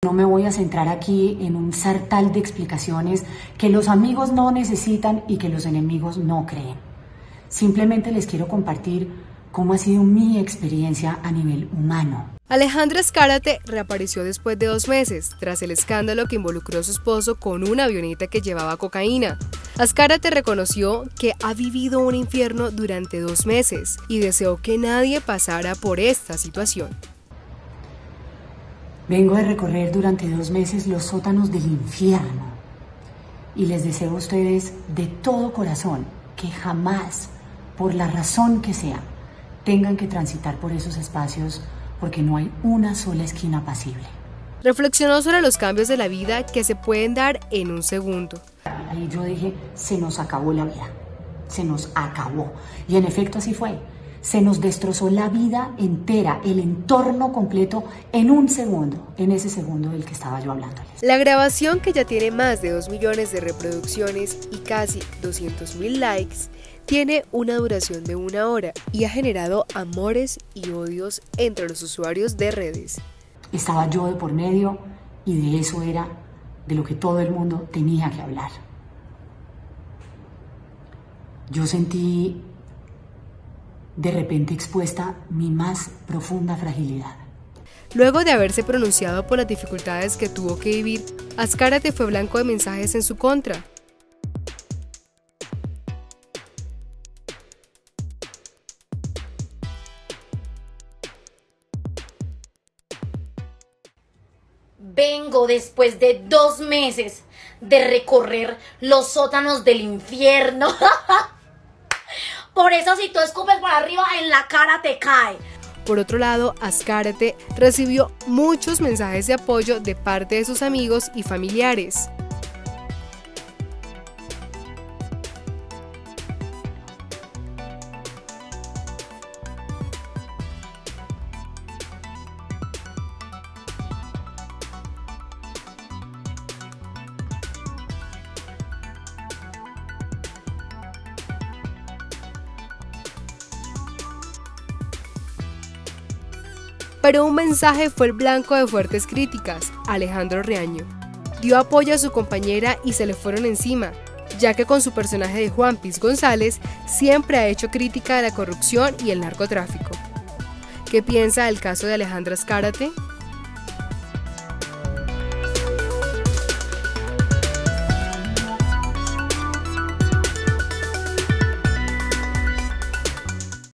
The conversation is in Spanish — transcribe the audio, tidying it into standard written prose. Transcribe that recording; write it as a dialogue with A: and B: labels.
A: No me voy a centrar aquí en un sartal de explicaciones que los amigos no necesitan y que los enemigos no creen. Simplemente les quiero compartir cómo ha sido mi experiencia a nivel humano.
B: Alejandra Azcárate reapareció después de 2 meses, tras el escándalo que involucró a su esposo con una avioneta que llevaba cocaína. Azcárate reconoció que ha vivido un infierno durante 2 meses y deseó que nadie pasara por esta situación.
A: Vengo de recorrer durante 2 meses los sótanos del infierno y les deseo a ustedes de todo corazón que jamás, por la razón que sea, tengan que transitar por esos espacios porque no hay una sola esquina pasible.
B: Reflexionó sobre los cambios de la vida que se pueden dar en un segundo.
A: Ahí yo dije, se nos acabó la vida, se nos acabó. Y en efecto así fue. Se nos destrozó la vida entera, el entorno completo en un segundo, en ese segundo del que estaba yo hablándoles.
B: La grabación, que ya tiene más de 2 millones de reproducciones y casi 200.000 likes, tiene una duración de 1 hora y ha generado amores y odios entre los usuarios de redes.
A: Estaba yo de por medio y de eso era de lo que todo el mundo tenía que hablar. Yo sentí de repente expuesta mi más profunda fragilidad.
B: Luego de haberse pronunciado por las dificultades que tuvo que vivir, Azcárate fue blanco de mensajes en su contra.
C: Vengo después de 2 meses de recorrer los sótanos del infierno. Por eso si tú escupes por arriba, en la cara te cae.
B: Por otro lado, Azcárate recibió muchos mensajes de apoyo de parte de sus amigos y familiares. Pero un mensaje fue el blanco de fuertes críticas: Alejandro Riaño. Dio apoyo a su compañera y se le fueron encima, ya que con su personaje de Juan Piz González siempre ha hecho crítica de la corrupción y el narcotráfico. ¿Qué piensa del caso de Alejandra Azcárate?